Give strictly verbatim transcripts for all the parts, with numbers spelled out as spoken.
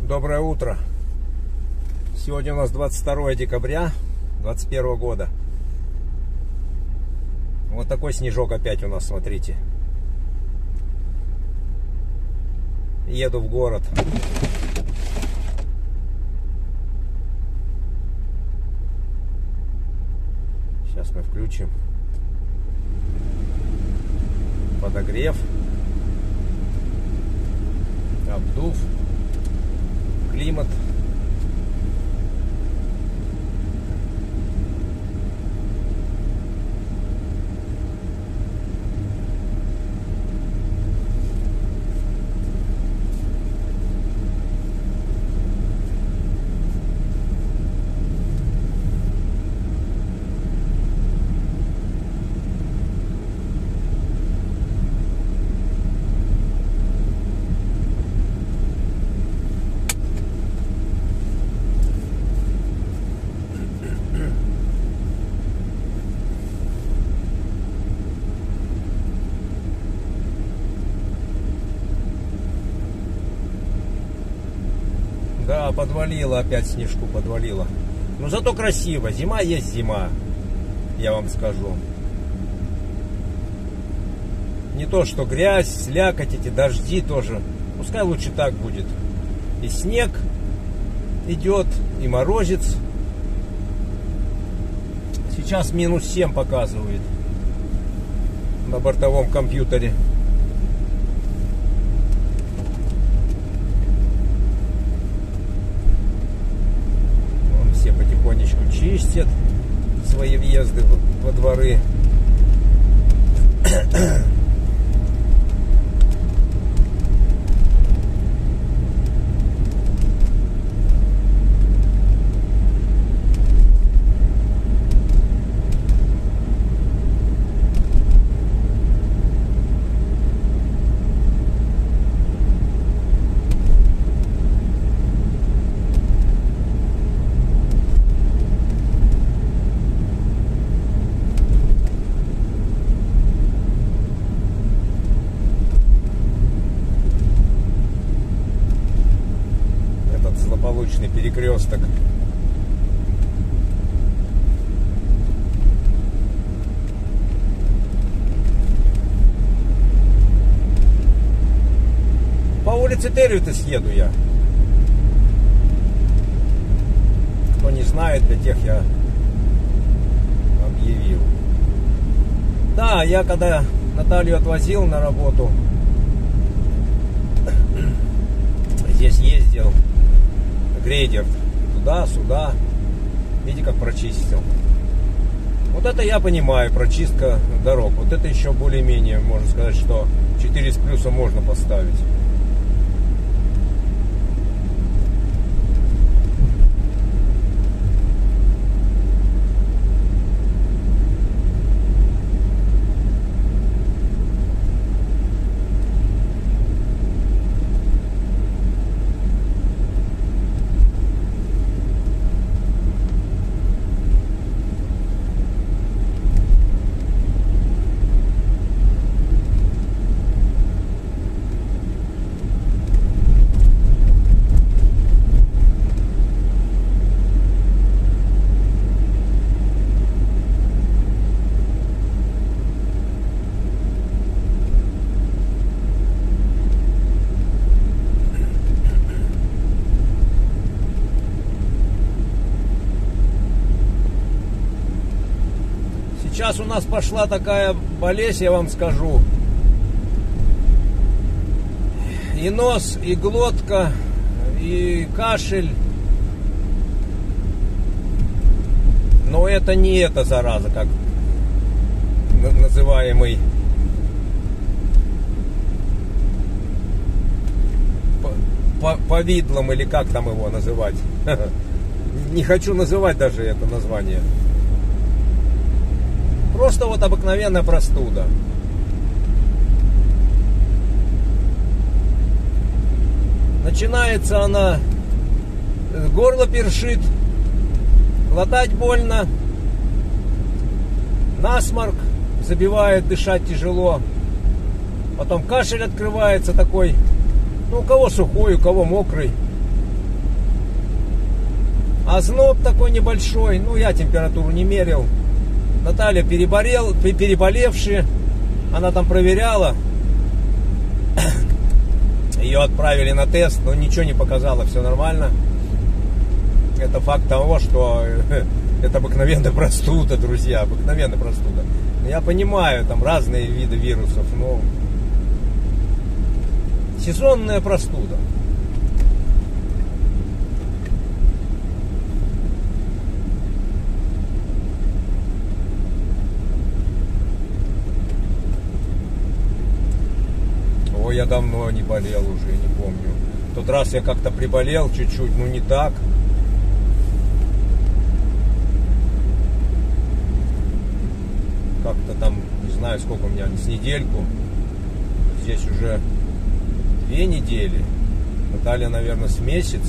Доброе утро. Сегодня у нас двадцать второе декабря двадцать первого года. Вот такой снежок опять у нас, смотрите. Еду в город. Сейчас мы включим подогрев, обдув, климат. Да, подвалило опять снежку, подвалило. Но зато красиво. Зима есть зима, я вам скажу. Не то, что грязь, слякоть, эти дожди тоже. Пускай лучше так будет. И снег идет, и морозец. Сейчас минус семь показывает на бортовом компьютере. Потихонечку чистят свои въезды во дворы. Злополучный перекресток. По улице Терриута съеду я. Кто не знает, для тех я объявил. Да, я когда Наталью отвозил на работу, здесь ездил грейдер туда-сюда. Видите, как прочистил. Вот это я понимаю, прочистка дорог. Вот это еще более-менее, можно сказать, что четыре с плюсом можно поставить. Сейчас у нас пошла такая болезнь, я вам скажу. И нос, и глотка, и кашель. Но это не эта зараза, как называемый повидлом, или как там его называть. Не хочу называть даже это название. Просто вот обыкновенная простуда. Начинается она, горло першит, глотать больно, насморк забивает, дышать тяжело. Потом кашель открывается такой, ну у кого сухой, у кого мокрый. Озноб такой небольшой. Ну, я температуру не мерил. Наталья переболел, переболевшая. Она там проверяла. Ее отправили на тест, но ничего не показало, все нормально. Это факт того, что это обыкновенная простуда, друзья, обыкновенная простуда. Я понимаю, там разные виды вирусов, но сезонная простуда. Ой, я давно не болел уже, не помню. В тот раз я как-то приболел чуть-чуть, ну не так. Как-то там, не знаю, сколько у меня, с недельку. Здесь уже две недели. Наталья, наверное, с месяц.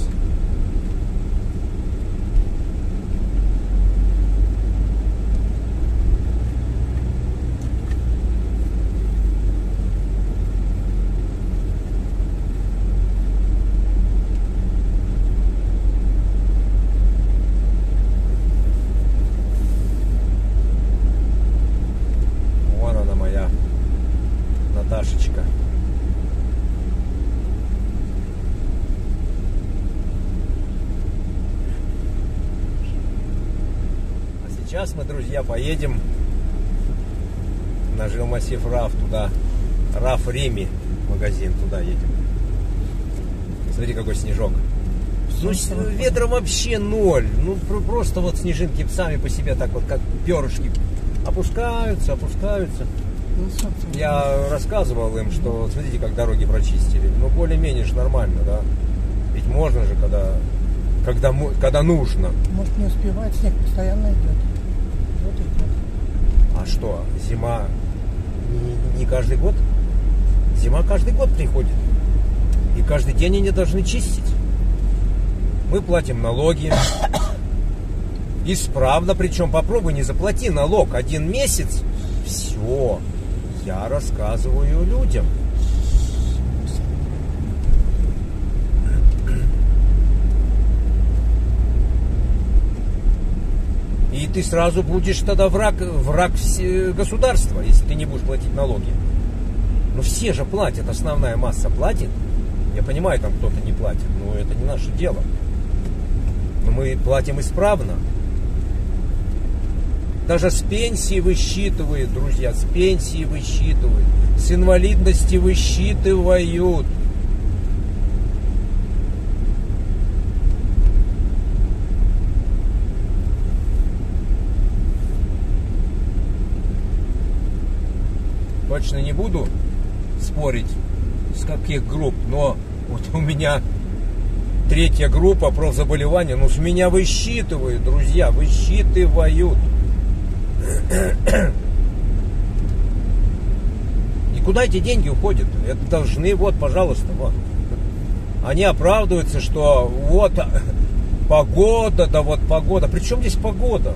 Наташечка. А сейчас мы, друзья, поедем на жилмассив РАФ туда. РАФ Реми магазин, туда едем. Смотри, какой снежок. Ну, ветра вообще ноль. Ну, просто вот снежинки сами по себе так вот, как перышки, опускаются, опускаются. Я рассказывал им, что смотрите, как дороги прочистили. Ну, более-менее же нормально, да? Ведь можно же, когда, когда, когда нужно. Может, не успевает, снег постоянно идет. Вот идет. А что, зима не, не каждый год? Зима каждый год приходит. И каждый день они должны чистить. Мы платим налоги. Исправно, причем попробуй не заплати налог один месяц. Все. Я рассказываю людям. И ты сразу будешь тогда враг, враг государства, если ты не будешь платить налоги. Но все же платят, основная масса платит. Я понимаю, там кто-то не платит, но это не наше дело. Но мы платим исправно. Даже с пенсии высчитывают, друзья, с пенсии высчитывают, с инвалидности высчитывают. Точно не буду спорить, с каких групп, но вот у меня третья группа профзаболевания, ну с меня высчитывают, друзья, высчитывают. И куда эти деньги уходят? Это должны, вот, пожалуйста, вот. Они оправдываются, что вот погода, да вот погода. При чем здесь погода?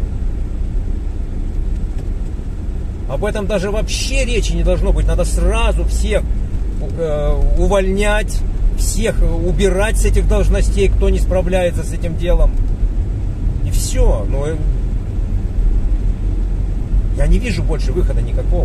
Об этом даже вообще речи не должно быть. Надо сразу всех э, увольнять, всех убирать с этих должностей, кто не справляется с этим делом. И все. Ну, я не вижу больше выхода никакого.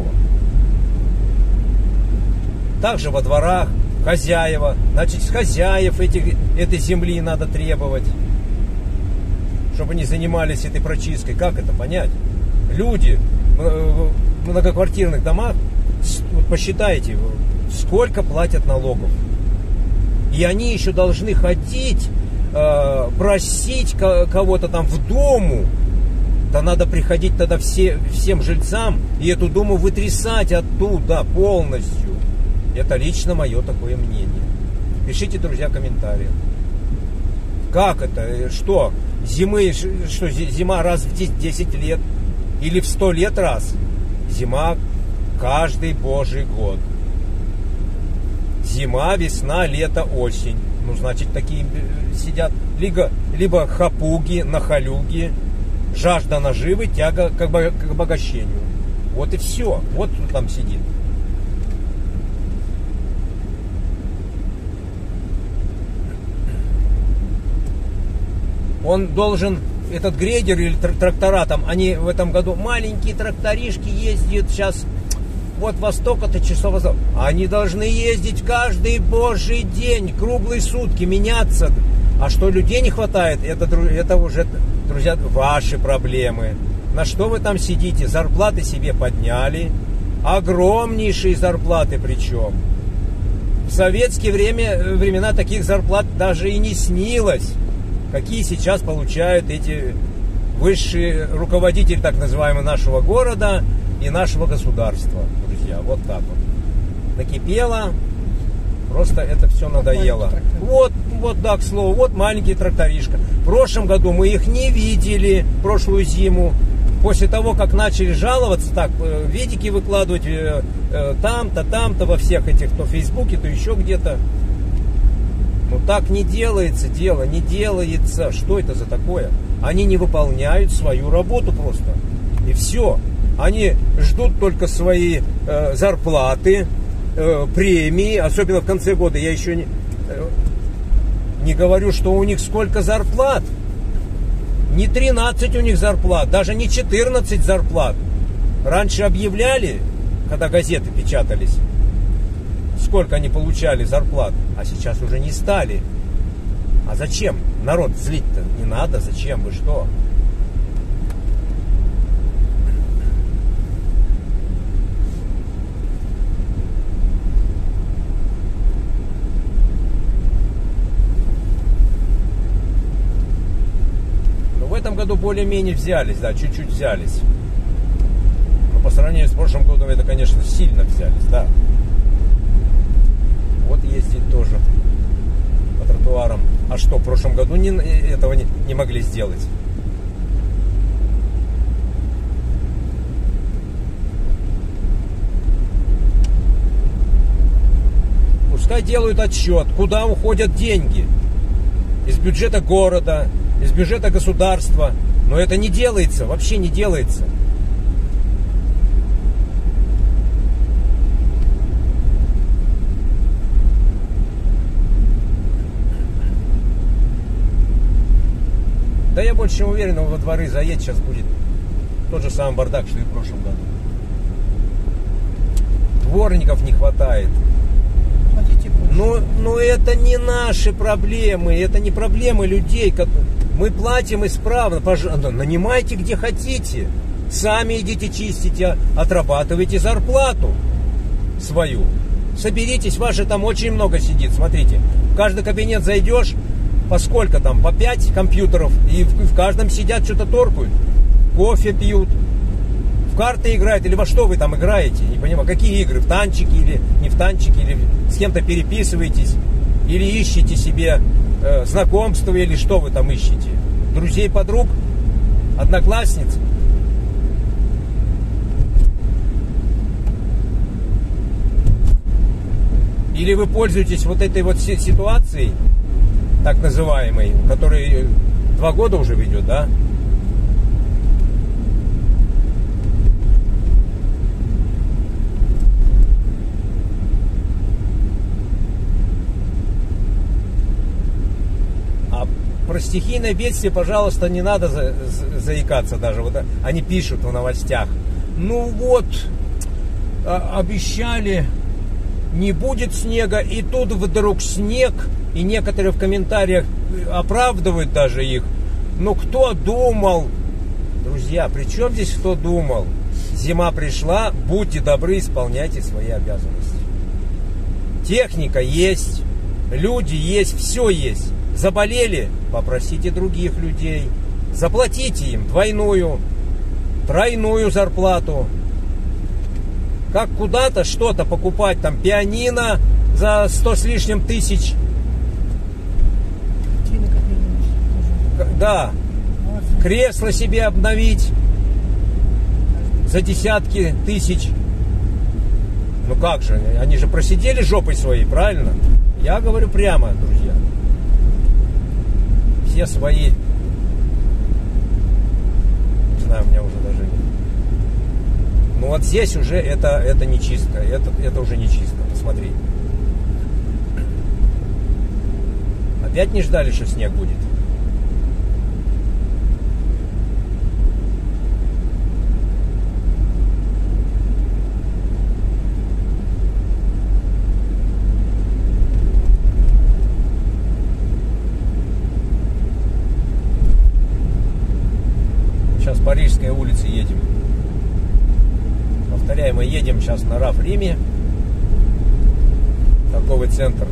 Также во дворах хозяева. Значит, с хозяев этих, этой земли надо требовать, чтобы они занимались этой прочисткой. Как это понять? Люди в многоквартирных домах, посчитайте, сколько платят налогов. И они еще должны ходить, просить кого-то там в дому. Да надо приходить тогда все, всем жильцам и эту дому вытрясать оттуда полностью. Это лично мое такое мнение. Пишите, друзья, комментарии. Как это? Что? Зимы, что зима раз в десять лет? Или в сто лет раз? Зима каждый божий год. Зима, весна, лето, осень. Ну, значит, такие сидят. Либо, либо хапуги, нахалюги. Жажда наживы, тяга к обогащению. Вот и все. Вот кто там сидит. Он должен, этот грейдер или трактора там, они в этом году маленькие тракторишки ездят сейчас, вот во столько-то часов. Они должны ездить каждый божий день, круглые сутки, меняться. А что людей не хватает, это, это уже, друзья, ваши проблемы. На что вы там сидите? Зарплаты себе подняли. Огромнейшие зарплаты причем. В советские время, времена таких зарплат даже и не снилось. Какие сейчас получают эти высшие руководители, так называемые, нашего города и нашего государства. Друзья, вот так вот. Накипело. Просто это все надоело. Вот, вот, да, к слову, вот маленький тракторишка. В прошлом году мы их не видели, прошлую зиму. После того, как начали жаловаться, так, видики выкладывать э, э, там-то, там-то, во всех этих, то в Фейсбуке, то еще где-то. Ну так не делается дело, не делается. Что это за такое? Они не выполняют свою работу просто. И все. Они ждут только свои э, зарплаты, э, премии, особенно в конце года. Я еще не, э, не говорю, что у них сколько зарплат. Не тринадцать у них зарплат, даже не четырнадцать зарплат. Раньше объявляли, когда газеты печатались, сколько они получали зарплат, а сейчас уже не стали. А зачем? Народ злить-то не надо, зачем, вы что? В этом году более-менее взялись, да, чуть-чуть взялись. Но по сравнению с прошлым годом это, конечно, сильно взялись, да. Вот ездить тоже по тротуарам. А что, в прошлом году не, этого не, не могли сделать? Пускай делают отчет, куда уходят деньги. Из бюджета города, из бюджета государства. Но это не делается, вообще не делается. Да я больше чем уверен, во дворы заедь, сейчас будет тот же самый бардак, что и в прошлом году. Дворников не хватает. Но, но это не наши проблемы, это не проблемы людей. Мы платим исправно, пожалуйста, нанимайте где хотите. Сами идите чистите, отрабатывайте зарплату свою. Соберитесь, ваши там очень много сидит, смотрите. В каждый кабинет зайдешь, по сколько там, по пять компьютеров, и в, в каждом сидят, что-то торкают, кофе пьют, в карты играют, или во что вы там играете, не понимаю, какие игры, в танчики или не в танчики, или с кем-то переписываетесь, или ищете себе э, знакомства, или что вы там ищете, друзей, подруг, одноклассниц. Или вы пользуетесь вот этой вот ситуацией, так называемой, которая два года уже ведет, да? А про стихийное бедствие, пожалуйста, не надо за, за, заикаться даже. Вот они пишут в новостях. Ну вот, а, обещали, не будет снега, и тут вдруг снег. И некоторые в комментариях оправдывают даже их. Но кто думал? Друзья, при чем здесь кто думал? Зима пришла, будьте добры, исполняйте свои обязанности. Техника есть, люди есть, все есть. Заболели? Попросите других людей. Заплатите им двойную, тройную зарплату. Как куда-то что-то покупать, там пианино за сто с лишним тысяч. Да, кресло себе обновить за десятки тысяч. Ну как же, они же просидели жопой своей, правильно? Я говорю прямо, друзья. Все свои. Не знаю, у меня уже даже нет. Ну вот здесь уже это, это не чистка, это, это уже не чистка, посмотри. Опять не ждали, что снег будет. улице едем. Повторяю, мы едем сейчас на Раф-Риме. Торговый центр.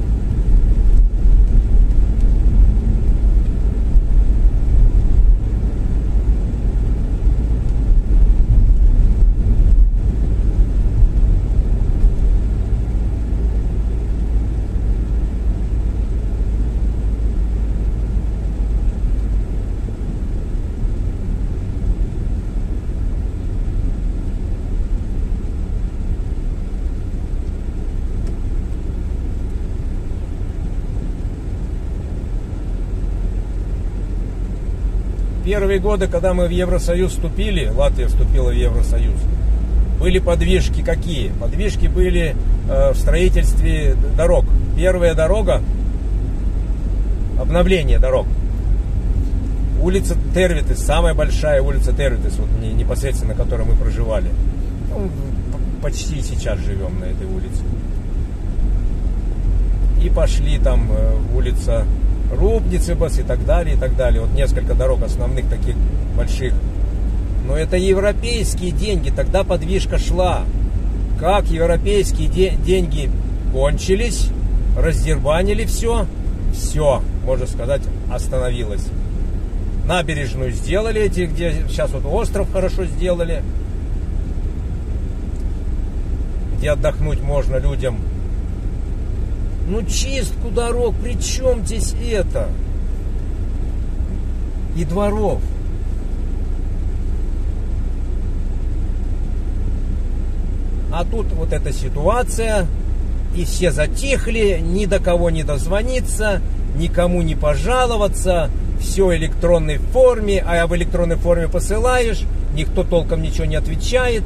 Первые годы, когда мы в Евросоюз вступили, Латвия вступила в Евросоюз, были подвижки какие? Подвижки были э, в строительстве дорог. Первая дорога, обновление дорог. Улица Тервитес, самая большая улица Тервитес, вот непосредственно, на которой мы проживали. Ну, почти сейчас живем на этой улице. И пошли там э, улица Рубницебас и так далее, и так далее. Вот несколько дорог основных таких больших. Но это европейские деньги, тогда подвижка шла. Как европейские де- деньги кончились, раздербанили все, все, можно сказать, остановилось. Набережную сделали эти, где сейчас вот остров хорошо сделали, где отдохнуть можно людям. Ну, чистку дорог, при чем здесь это? И дворов. А тут вот эта ситуация, и все затихли, ни до кого не дозвониться, никому не пожаловаться, все в электронной форме, а в электронной форме посылаешь, никто толком ничего не отвечает.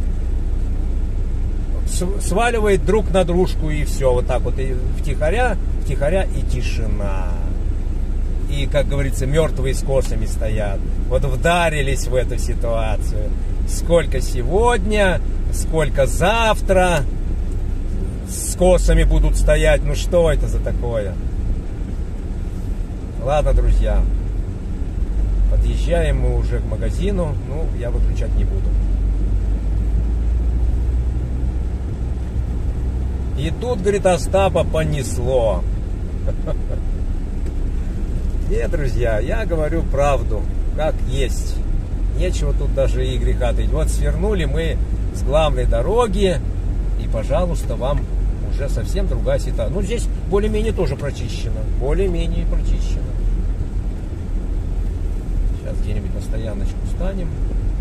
Сваливает друг на дружку, и все, вот так вот, и втихаря, втихаря, и тишина. И, как говорится, мертвые с косами стоят. Вот вдарились в эту ситуацию. Сколько сегодня, сколько завтра с косами будут стоять. Ну что это за такое? Ладно, друзья, подъезжаем мы уже к магазину. Ну, я выключать не буду. И тут, говорит, Остапа понесло. Нет, друзья, я говорю правду, как есть. Нечего тут даже и греха таить. Вот свернули мы с главной дороги, и, пожалуйста, вам уже совсем другая ситуация. Ну, здесь более-менее тоже прочищено. Более-менее прочищено. Сейчас где-нибудь на стояночку встанем.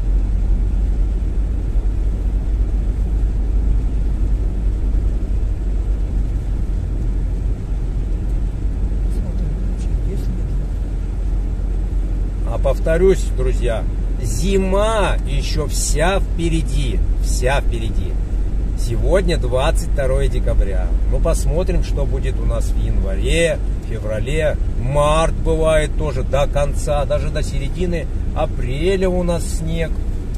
Повторюсь, друзья, зима еще вся впереди, вся впереди. Сегодня двадцать второе декабря. Ну, посмотрим, что будет у нас в январе, феврале. Март бывает тоже до конца, даже до середины апреля у нас снег.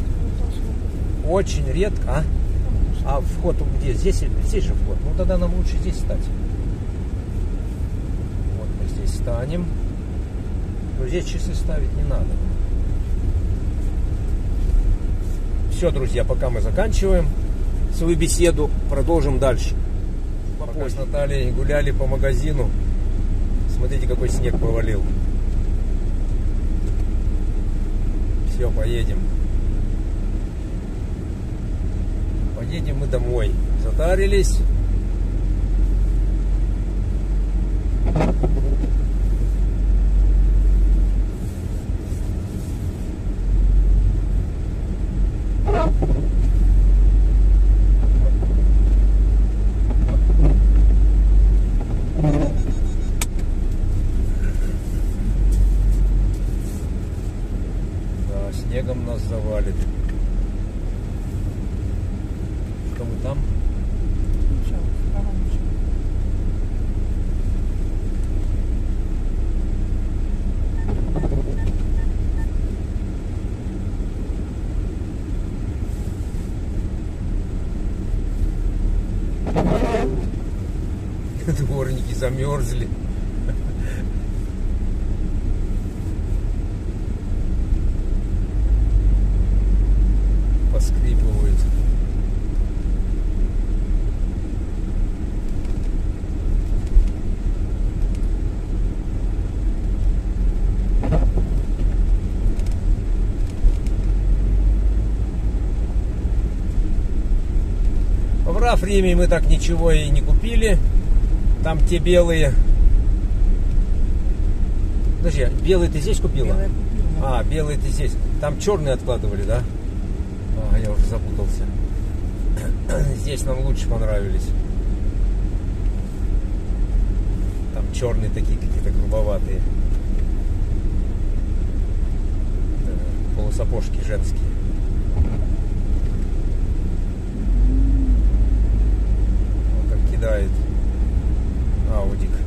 Очень редко. А, а вход где? Здесь, здесь же вход. Ну, тогда нам лучше здесь стать. Вот мы здесь станем. Но здесь часы ставить не надо. Все, друзья, пока мы заканчиваем свою беседу, продолжим дальше. Пока с Натальей гуляли по магазину, смотрите, какой снег повалил. Все, поедем. Поедем мы домой. Затарились. Снегом нас завалит. Что мы там? Дворники замерзли. Прав Риме мы так ничего и не купили. Там те белые. Подожди, белые ты здесь купила? Белая купила. А, белые ты здесь. Там черные откладывали, да? А, я уже запутался. Здесь нам лучше понравились. Там черные такие какие-то грубоватые. Полусапожки женские. Вот как кидает Аудик.